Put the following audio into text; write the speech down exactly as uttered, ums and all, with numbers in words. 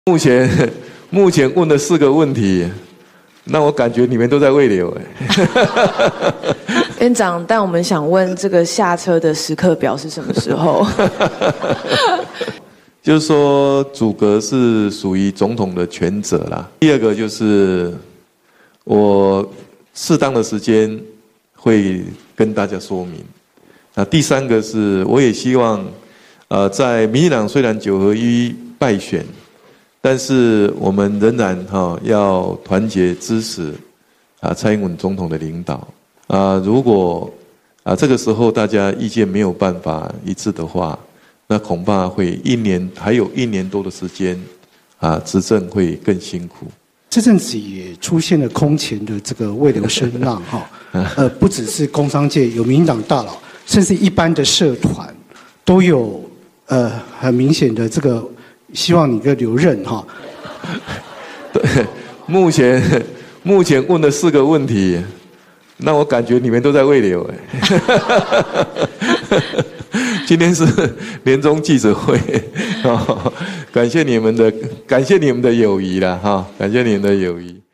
目前目前问的四个问题，那我感觉你们都在慰留哎。 院长，但我们想问这个下车的时刻表是什么时候？ 就是说组阁是属于总统的权责啦。第二个就是我适当的时间会跟大家说明。那第三个是我也希望，呃，在民进党虽然九合一败选，但是我们仍然哈、哦、要团结支持啊蔡英文总统的领导啊。如果啊这个时候大家意见没有办法一致的话，那恐怕会一年还有一年多的时间啊执政会更辛苦。 这阵子也出现了空前的这个慰留声浪哈，呃，不只是工商界有民进党大佬，甚至一般的社团都有呃很明显的这个希望你个留任哈。 对，目前目前问的四个问题，那我感觉你们都在慰留哎。今天是年终记者会，哦，感谢你们的感谢你们的友谊啦哈，感谢你们的友谊。